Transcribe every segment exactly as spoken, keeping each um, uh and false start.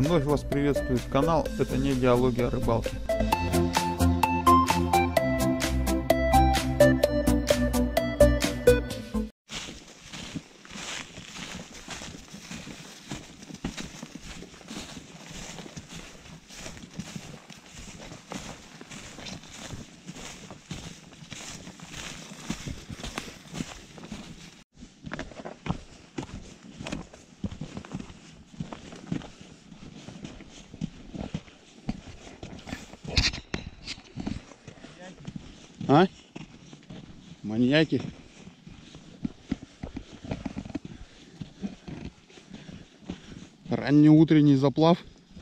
Вновь вас приветствует канал «Это не диалоги о рыбалке». А? Маньяки. Ранний утренний заплав.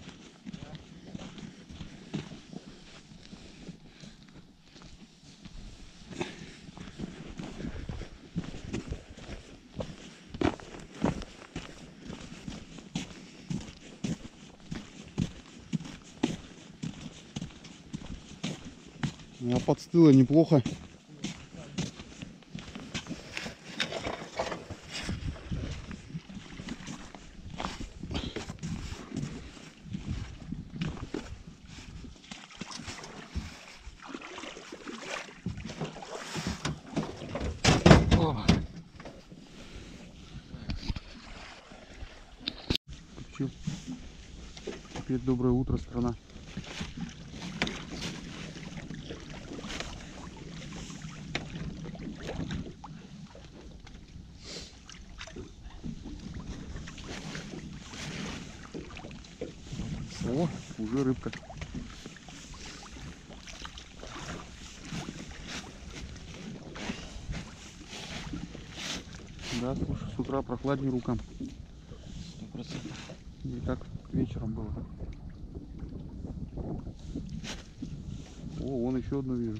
А подстыло неплохо. Теперь доброе утро, страна. О, уже рыбка. Да, слушай, с утра прохладнее рукам. Сто процентов. И как вечером было. О, вон еще одну вижу.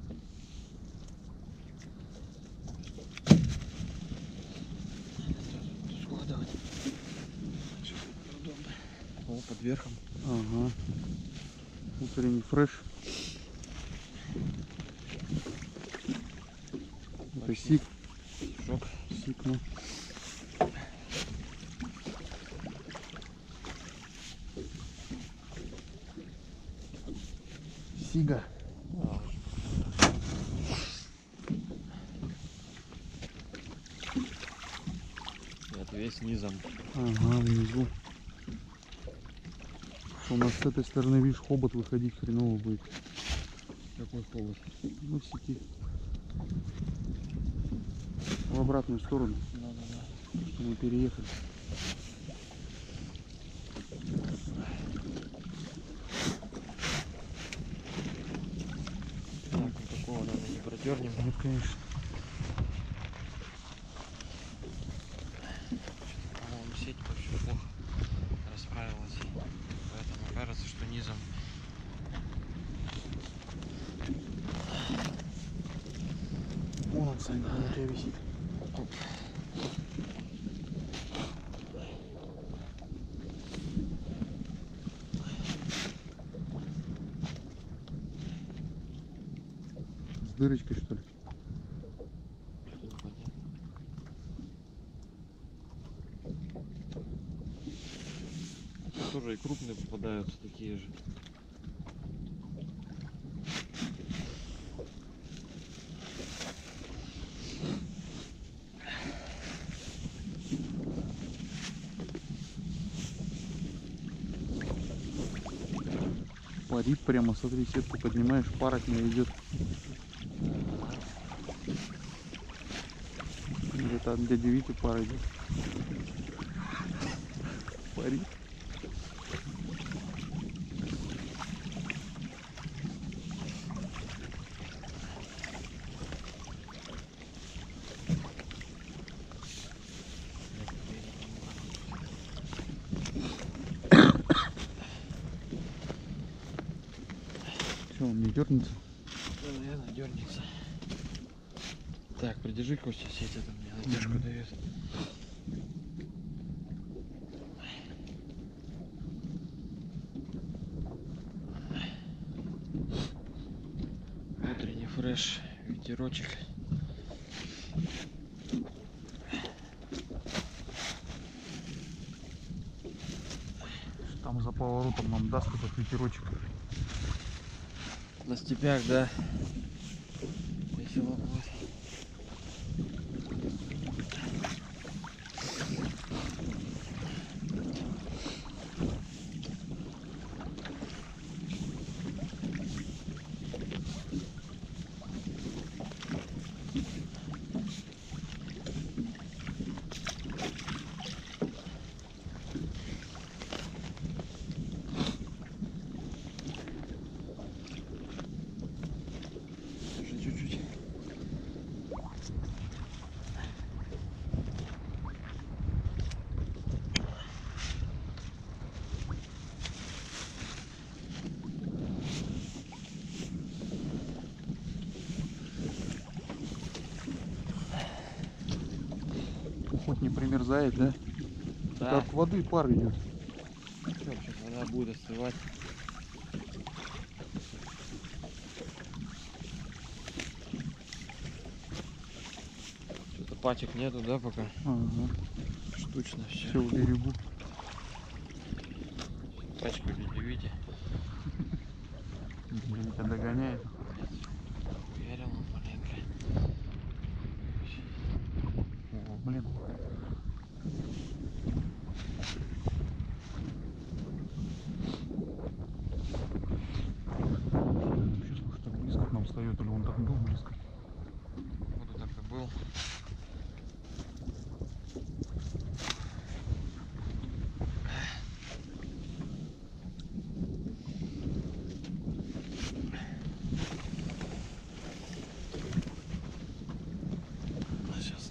Складывать. Удобно. О, под верхом. Ага. Утренний фреш. Это сик. Шок. Сик, ну. Сига. Это весь низом. Ага, внизу. У нас с этой стороны, видишь, хобот выходить хреново будет. Какой хобот? Ну, в сети. В обратную сторону. Да, да, да. Что мы переехали. Так, никакого, наверное, не продернем. Нет, конечно. По-моему, сеть вообще плохо расправилась. Поэтому кажется, что низом. Вон он, Саня, он у тебя висит. С дырочкой, что ли? Тоже и крупные попадаются такие же. Парит прямо, смотри, сетку поднимаешь, пар от нее идет. Где-то от дяди Вити пар идет. Парит. Что, он не дернется? Да, наверное, дернется. Так, придержи, Костя, сеть, это мне задержку mm-hmm. дает. Утренний фреш, ветерочек. Там за поворотом нам даст этот ветерочек. На степях, да. Весело будет. Еще чуть-чуть. Хоть не примерзает, да? Да. От воды пар идет. Всё, сейчас вода будет остывать. Что-то пачек нету, да, пока? Ага. Штучно все. Все в берегу. Пачка в виде Вити. Витя догоняет. Уверил он маленько. О, блин. Вообще, слушай, так близко к нам встает, или он так был близко? Буду так и был. Сейчас.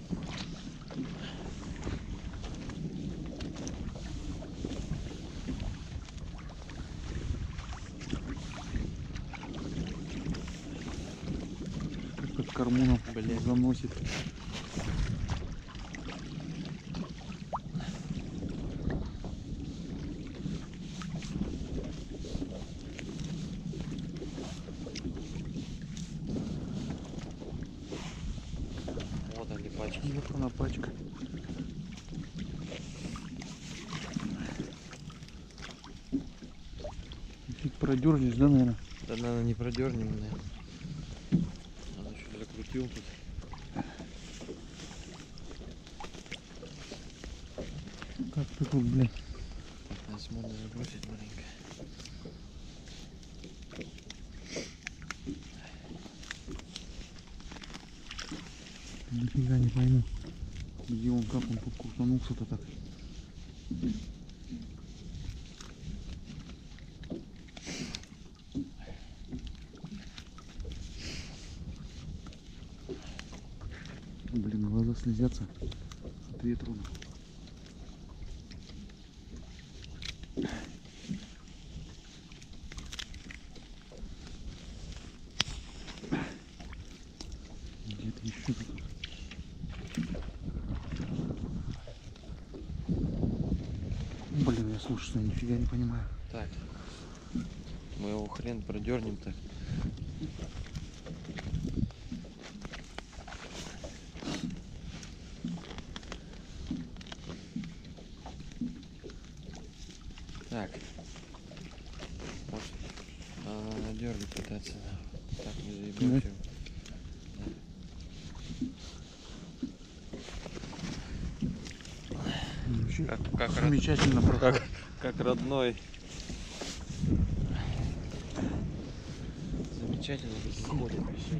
Как к корму нам, блин, заносит. Вот они пачки. Вот она пачка. Фиг продернешь, да, наверное? Да, наверное, не продернем, наверное. Надо что-то закрутил тут. Как ты тут, блин? Надо смотр забросить маленько. Нифига не пойму. Где он, как он тут крутанулся-то так? Блин, глаза слезятся от ветра. Где-то еще тут. Блин, я слушаю, я нифига не понимаю. Так. Мы его хрен продернем так. Так. Может, надо дергать пытаться. Так, не заебемся. Вообще Как, как, род- замечательно прошло. как, как родной. Замечательно заходит еще.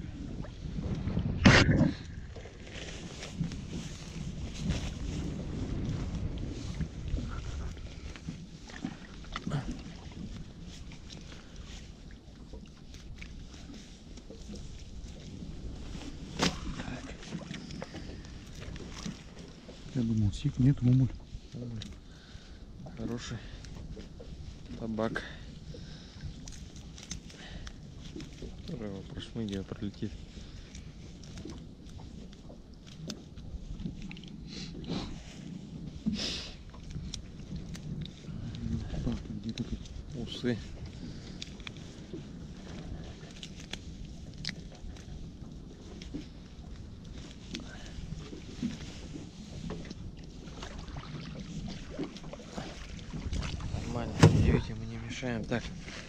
Я думал, сик, нет, мумуль. Хороший табак. Тоже его прошмыгивая пролетит. Так, где-то тут. Усы. Нормально. Мешаем так.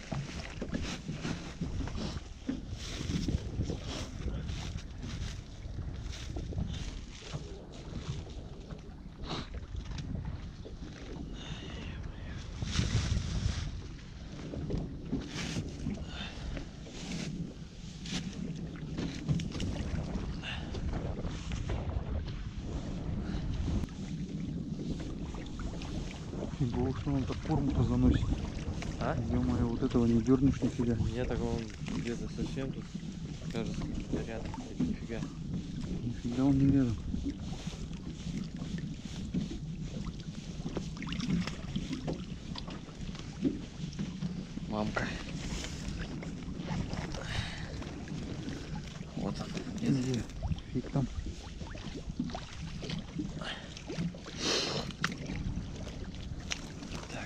Фигово, что он так форму-то заносит. А? Ё-моё, вот этого не дернешь нифига. Мне так он где-то совсем тут кажется рядом. Нифига. Нифига он не рядом. Мамка. Вот он. Где? Фиг там. Так.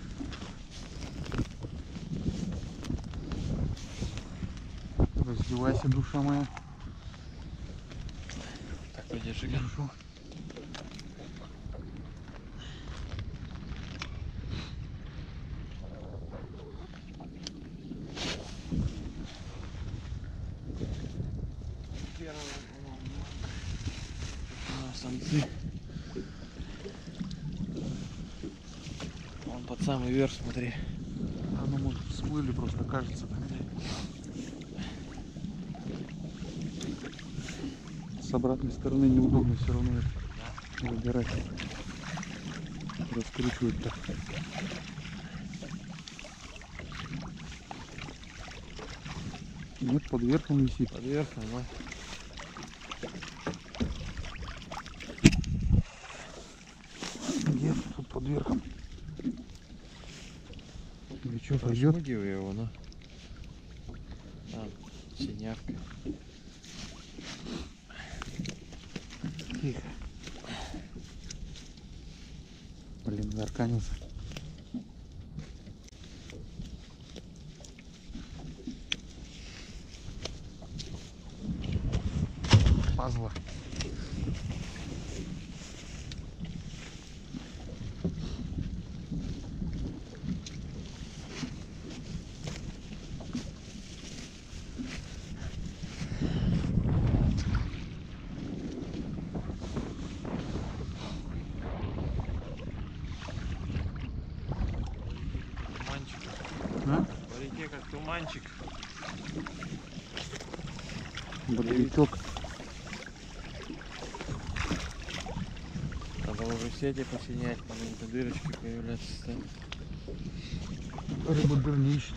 Раздевайся, душа моя. Так, придержи ка. Хорошо. Самцы. Вон под самый верх, смотри. А ну, может, всплыли, просто кажется. С обратной стороны неудобно все равно это выбирать. Раскручивать так. Нет, под верхом висит. Под верхом, да. Где тут под верхом? Или что, пойдет? Шмыгивай его, ну. Там, синявка. Тихо. Блин, заарканился. Пазла. Туманчик. А? По реке как туманчик. Бодрячок. Надо уже сети посинять, маленькие дырочки появляться стали. Рыба дырнищет.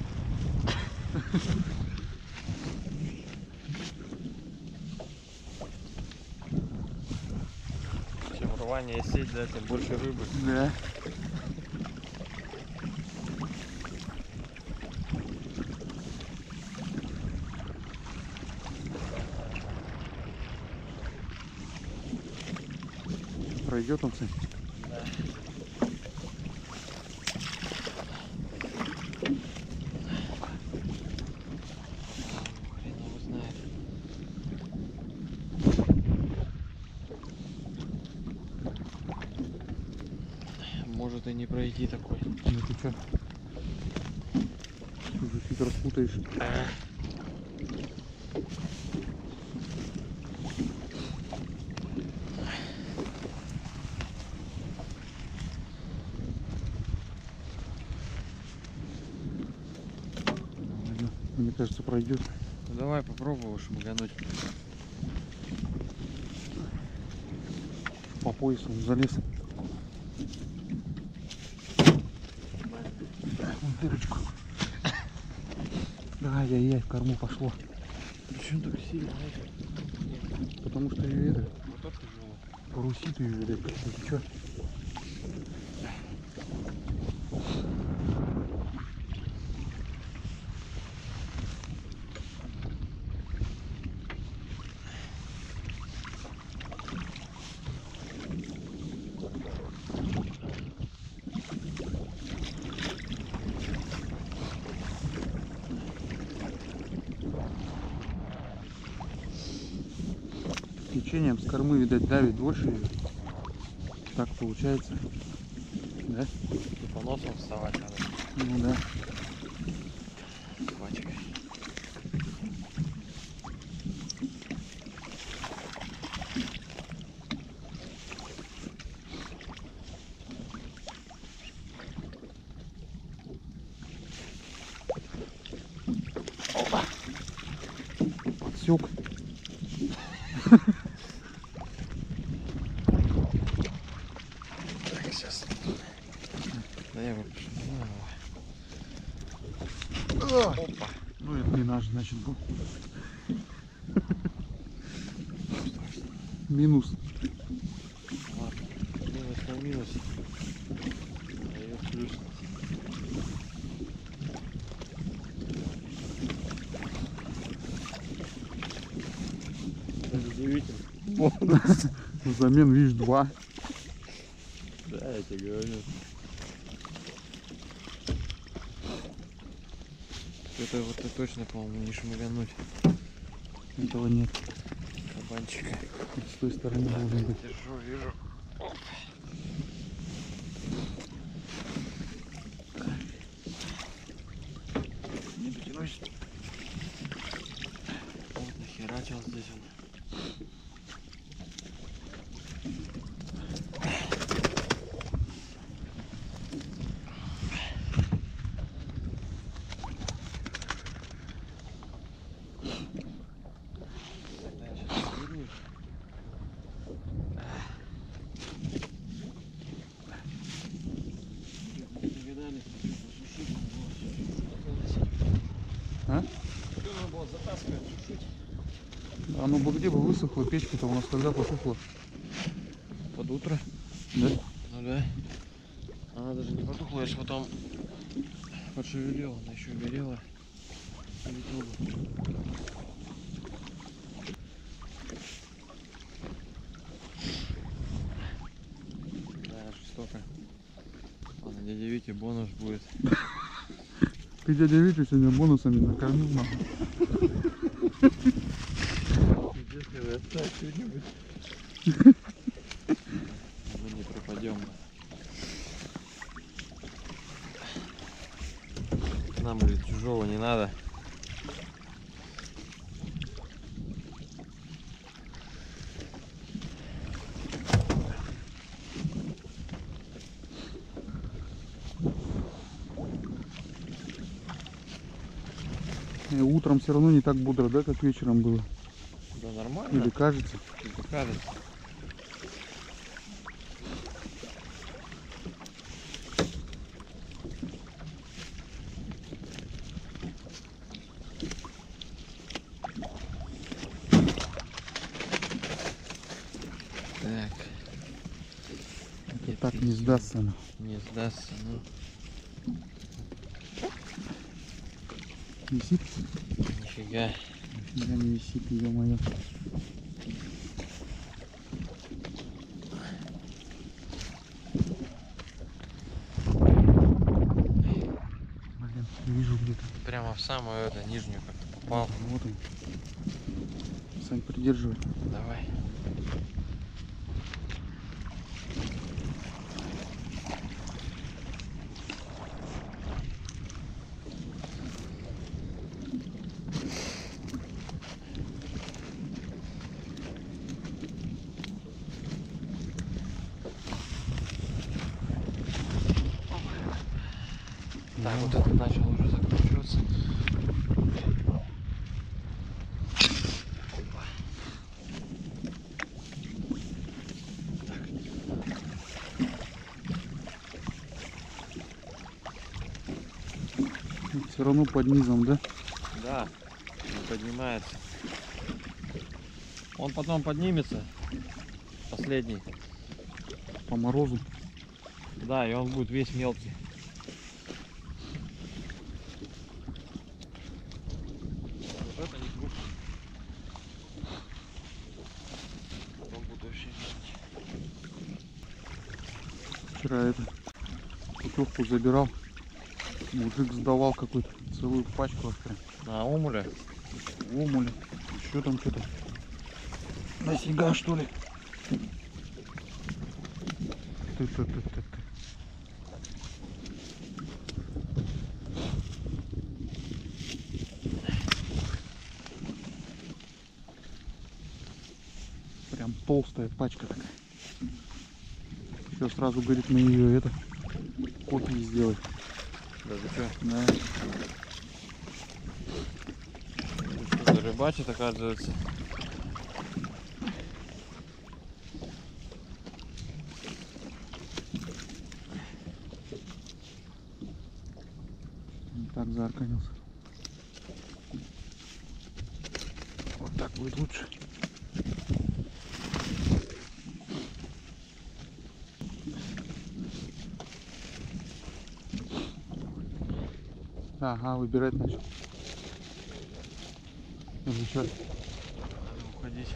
Чем рвание сеть, да, тем больше рыбы. Да. Пройдет он, кстати. Да. Хрен его знает. Может и не пройти такой. Ну ты что? Уже фиг распутаешь. Мне кажется, пройдет. Ну давай попробуем шмыгануть. По поясу он залез. Вон дырочку. Ай-яй-яй, в корму пошло. Почему так сильно? Это? Потому что ее это, Вот это тяжело. парусит ее, видать, как-то. Ты чё? Течением с кормы, видать, давит больше ее. Так получается. Да? И по носам вставать надо. Ну да. Хватит. Опа. Подсек. Так, сейчас. Да я выпущу. Опа. Ну это не наш, значит, был. Минус. Ладно. Минус на минус. Дает плюс. Удивительно. Взамен, видишь, два. Да, я тебе говорю. Это вот это точно, по-моему, не шмыгануть Этого нет. кабанчика. С той стороны должен быть. Держу, вижу. Не дотянусь. Вот нахерачил здесь он. А? А ну бы где бы высохла печка-то у нас когда потухла? Под утро? Да? Ну да. Она даже не потухла, я же потом подшевелил, она еще горела. Да, жестоко. Ладно, дядя Витя бонус будет. Ты дядя Витю сегодня бонусами накормил, нахуй. Если оставь что-нибудь. Мы не пропадем. Нам, говорит, чужого не надо. И утром все равно не так бодро, да, как вечером было? Да нормально. Или кажется? Или кажется. Так. Это так не сдастся она. Не сдастся, ну. Висит? Нифига. Нифига не висит, ё-моё. Блин, вижу где-то. Прямо в самую эту нижнюю как-то попал. Вот он. Сань, придерживай. Давай. Так, вот это начал уже закручиваться. Все равно под низом, да? Да, он поднимается. Он потом поднимется, последний. По морозу. Да, и он будет весь мелкий. Вот это не крупный. Он будет вообще мелкий. Вчера это путевку забирал. Мужик сдавал какую-то целую пачку аж прям. На омуле? Омуля. Еще там что-то. Нафига, что ли? Ты, ты, ты, ты, ты. Прям толстая пачка такая. Все сразу, говорит, мы ее это копии сделать. Да ты чё? Да. Что-то рыбачит, оказывается. Не так заарканился. Вот так будет лучше. Ага, выбирать начал. Или что? Надо уходить.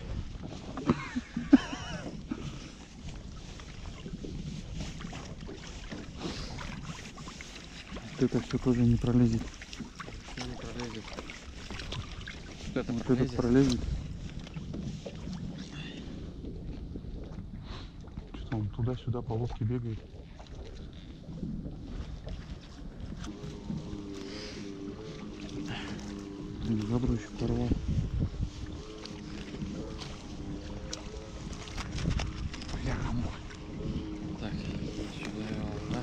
Это все тоже не пролезет. Что не пролезет? Вот этот пролезет? пролезет. Что-то он туда-сюда по лодке бегает. Блин, жабру еще порвал. Бляха-муха. Так, сюда его, да?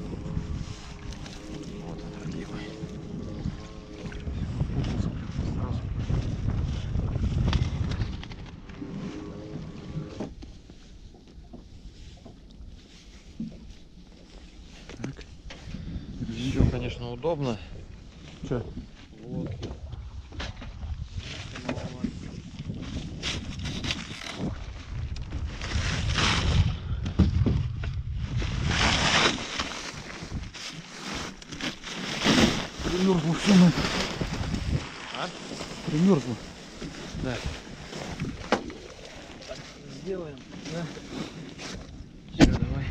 Вот он, родимый. Путался прям сразу. Так. Все, конечно, удобно. Че? Вот. Примерзло все на это. А? Примерзло. Да. Так, сделаем, да? Все, давай.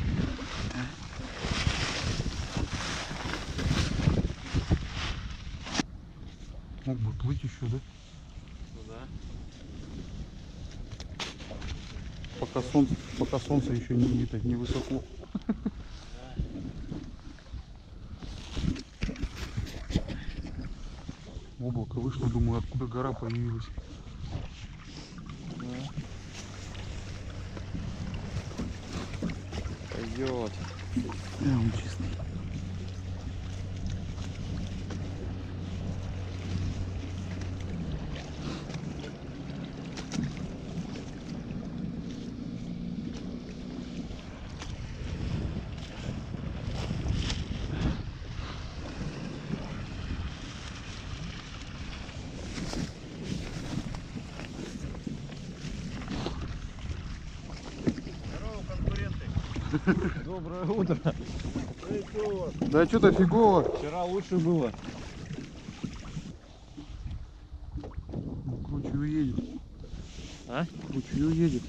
Мог бы плыть еще, да? Ну да. Пока солнце, пока солнце еще не, не, не высоко. Облако вышло, думаю, откуда гора появилась. Пойдет. Да, он чистый. Доброе утро. Да что-то фигово. Вчера лучше было. Ну, круче уедет. А? Круче уедет.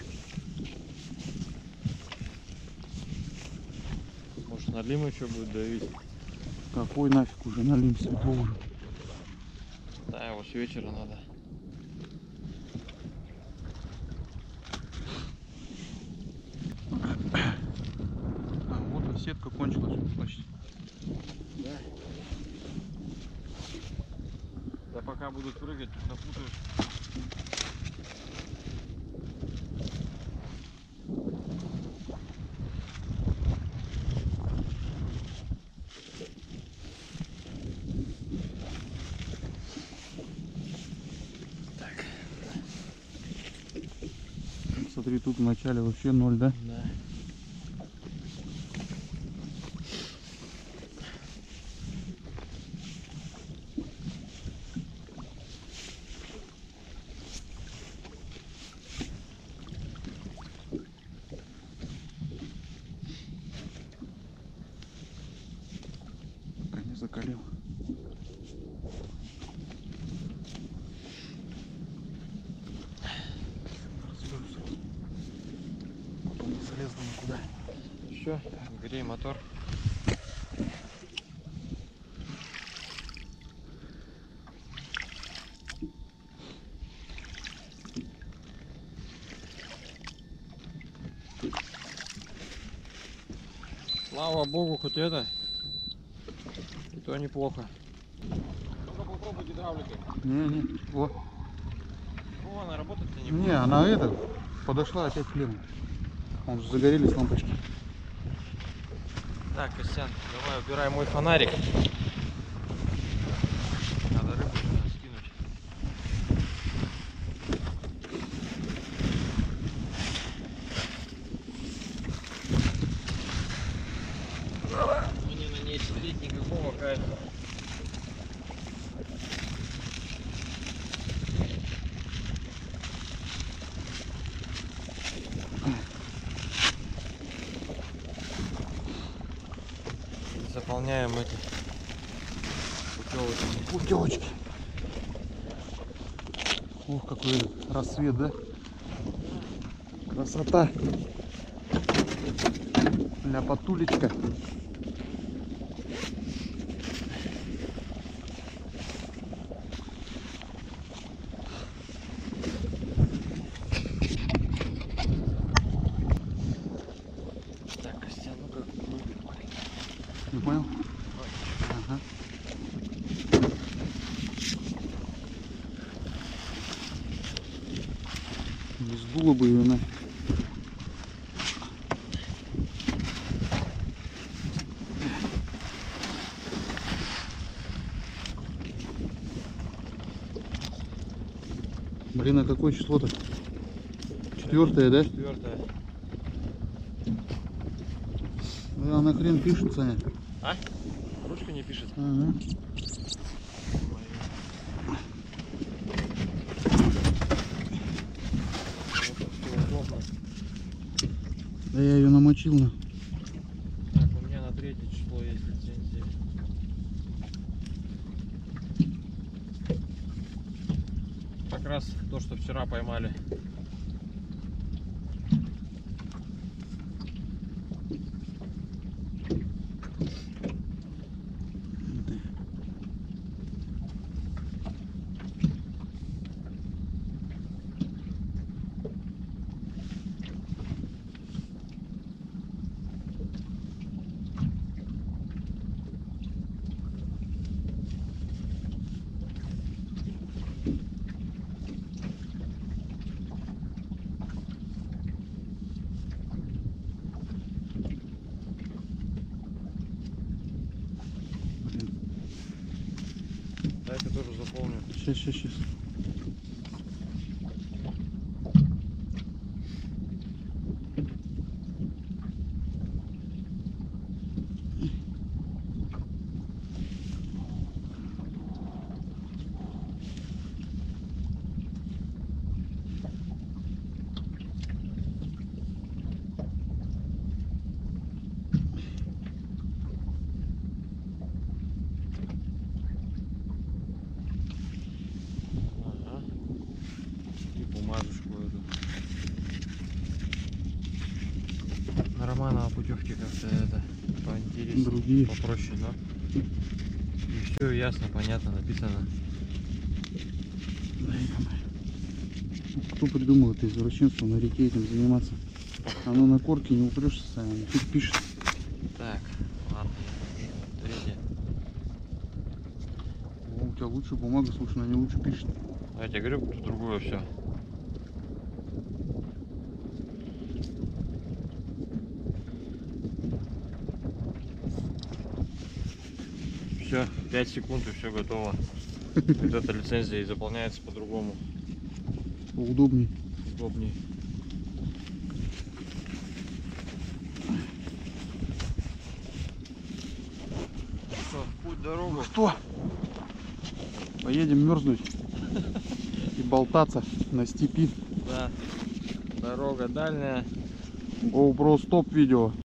Может, налим еще будет давить? Какой нафиг уже налим, светло уже. Да, его с вечера надо. А, вот и сетка кончилась почти. Да. Да пока будут прыгать, запутаешь. Так. Смотри, тут в начале вообще ноль, да? Да. Пока не закалил. Разберусь. Потом не залезу никуда. Все, грей мотор. Слава богу, хоть это, и то неплохо. Ну-ка попробуй гидравликой. Не, не. Вот. О, она работать-то не Не, будет. она это Подошла опять к Лену. Вон же загорелись лампочки. Так, Костян, давай убирай мой фонарик. Надо рыбу сюда скинуть. Мне на ней сидеть никакого кайфа. Заполняем эти путевочки. Путевочки. Ох, какой рассвет, да? Красота. Ляпотулечка. Так, Костян, ну-ка. Не понял? Ага. Не сдуло бы ее на. Блин, а какое число-то? Четвертое, да? Четвертое. Да, она хрен пишет, Саня. А? Ручка не пишет. Ага. Да я ее намочил на. Так, у меня на третье число есть лицензия. Как раз то, что вчера поймали. Да, это тоже заполню. Сейчас, сейчас, сейчас. Ага. И бумажечку эту. На Романова путевки как-то это поинтереснее, Другие. попроще, но и все ясно, понятно, написано. Да, ё-моё. Кто придумал это извращенство на реке этим заниматься? Оно на корке не упрешься, Саня, тут пишет. Так, ладно, третье. О, у тебя лучше бумага, слушай, она не лучше пишет. А я тебе говорю, тут другое все. Все, пять секунд и все готово. Вот эта лицензия и заполняется по-другому. Поудобней. Удобней. Что, в путь, дорогу? Что? Поедем мерзнуть и болтаться на степи. Да. Дорога дальняя. GoPro стоп видео.